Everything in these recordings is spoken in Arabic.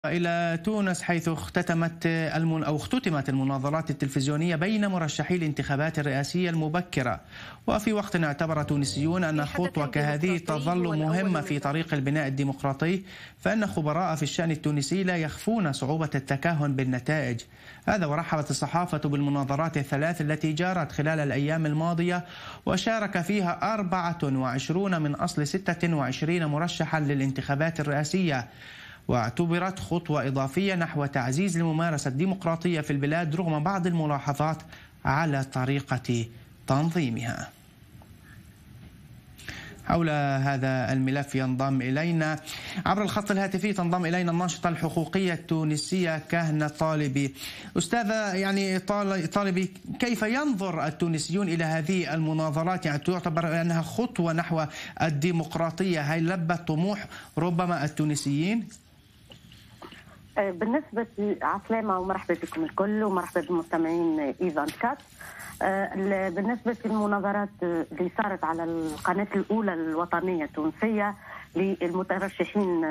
إلى تونس، حيث اختتمت المناظرات التلفزيونية بين مرشحي الانتخابات الرئاسية المبكرة. وفي وقت اعتبر تونسيون أن خطوة كهذه تظل مهمة في طريق البناء الديمقراطي، فإن خبراء في الشأن التونسي لا يخفون صعوبة التكهن بالنتائج. هذا ورحبت الصحافة بالمناظرات الثلاث التي جرت خلال الأيام الماضية، وشارك فيها 24 من أصل 26 مرشحا للانتخابات الرئاسية، واعتبرت خطوة إضافية نحو تعزيز الممارسة الديمقراطية في البلاد رغم بعض الملاحظات على طريقة تنظيمها. حول هذا الملف ينضم إلينا عبر الخط الهاتفي الناشطة الحقوقية التونسية كهنة طالبي. أستاذة طالبي، كيف ينظر التونسيون إلى هذه المناظرات؟ تعتبر أنها خطوة نحو الديمقراطية؟ هل لبت طموح ربما التونسيين؟ بالنسبة عسلامة ومرحبا بكم الكل ومرحبا بالمستمعين إيفان كات. بالنسبة للمناظرات اللي صارت على القناة الأولى الوطنية التونسية للمترشحين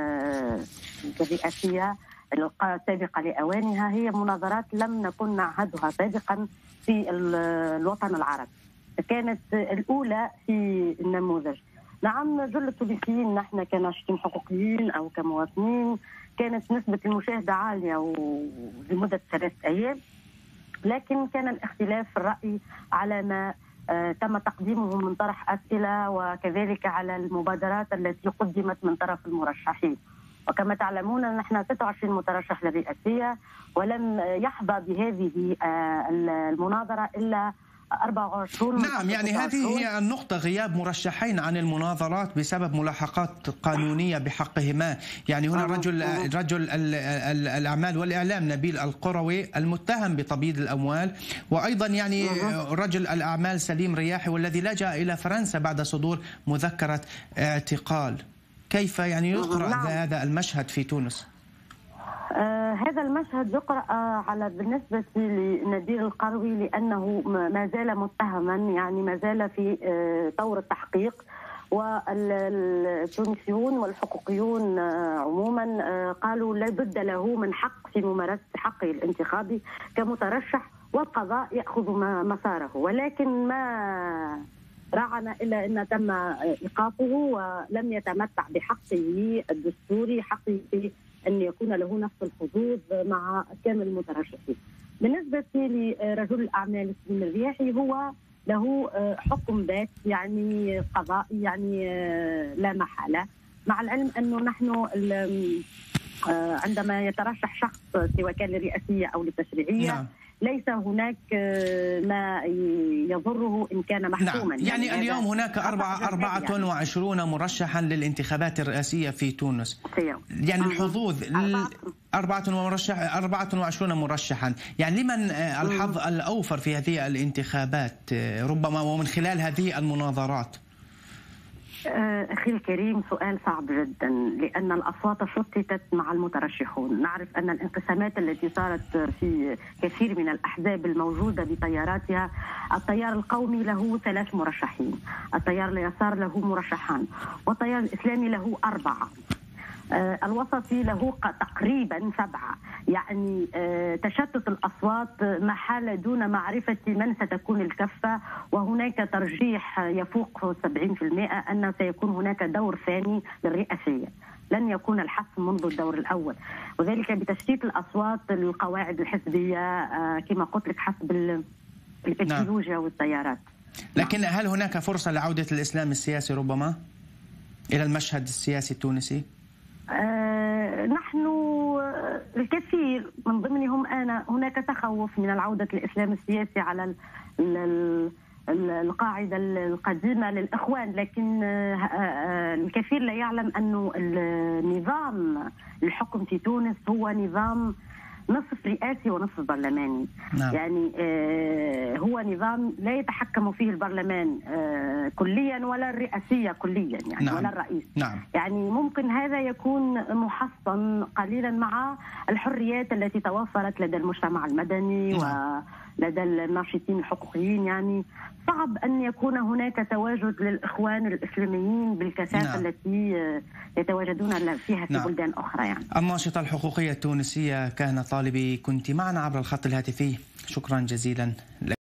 الرئاسية السابقة لأوانها، هي مناظرات لم نكن نعهدها سابقا في الوطن العربي، كانت الأولى في النموذج. نعم، جل التونسيين نحن كناشطين حقوقيين أو كمواطنين كانت نسبة المشاهدة عالية ولمدة 3 أيام، لكن كان الاختلاف في الرأي على ما تم تقديمه من طرح أسئلة، وكذلك على المبادرات التي قدمت من طرف المرشحين. وكما تعلمون نحن 26 مترشح للرئاسية، ولم يحظى بهذه المناظرة إلا 24. نعم، يعني هذه هي النقطة، غياب مرشحين عن المناظرات بسبب ملاحقات قانونية بحقهما. يعني هنا رجل الأعمال والإعلام نبيل القروي المتهم بتبييض الأموال، وأيضا يعني رجل الأعمال سليم رياحي والذي لجأ إلى فرنسا بعد صدور مذكرة اعتقال. كيف يعني يقرأ هذا المشهد في تونس؟ هذا المشهد يقرأ بالنسبة لنبيل القروي لأنه ما زال متهما، يعني ما زال في طور التحقيق، والتونسيون والحقوقيون عموما قالوا لا بد له من حق في ممارسة حقه الانتخابي كمترشح، والقضاء يأخذ مساره. ولكن ما رعنا إلا أن تم إيقافه ولم يتمتع بحقه الدستوري، حقه أن يكون له نفس الحظوظ مع كامل المترشحين. بالنسبة لرجل الأعمال سليم الرياحي، هو له حكم بات يعني قضائي، يعني لا محالة، مع العلم أنه نحن عندما يترشح شخص سواء كان للرئاسية أو للتشريعية ليس هناك ما يضره إن كان محكوما. نعم. يعني اليوم هناك 24 مرشحا للانتخابات الرئاسية في تونس، يعني الحظوظ 24 مرشحا، يعني لمن الحظ الأوفر في هذه الانتخابات ربما ومن خلال هذه المناظرات؟ أخي الكريم، سؤال صعب جدا، لأن الأصوات شتتت مع المترشحون. نعرف أن الانقسامات التي صارت في كثير من الأحزاب الموجودة بتياراتها، التيار القومي له 3 مرشحين، التيار اليسار له مرشحان، والتيار الإسلامي له 4، الوسطي له تقريبا 7. يعني تشتت الأصوات محال دون معرفة من ستكون الكفة، وهناك ترجيح يفوق 70% أن سيكون هناك دور ثاني للرئاسية، لن يكون الحسم منذ الدور الأول، وذلك بتشتيت الأصوات القواعد الحزبية كما قلت لك حسب الإيديولوجيا والتيارات. لكن هل هناك فرصة لعودة الإسلام السياسي ربما إلى المشهد السياسي التونسي؟ نحن الكثير من ضمنهم أنا هناك تخوف من العودة الإسلام السياسي على القاعدة القديمة للإخوان، لكن الكثير لا يعلم أن النظام الحكم في تونس هو نظام نصف رئاسي ونصف برلماني. يعني هو نظام لا يتحكم فيه البرلمان كليا ولا الرئاسية كليا، يعني ولا الرئيس. يعني ممكن هذا يكون محصن قليلا مع الحريات التي توفرت لدى المجتمع المدني لدى الناشطين الحقوقيين. يعني صعب أن يكون هناك تواجد للإخوان الإسلاميين بالكثافة التي يتواجدون فيها في بلدان أخرى. يعني الناشطة الحقوقية التونسية كهنة طالبي كنت معنا عبر الخط الهاتفي، شكرا جزيلا لك.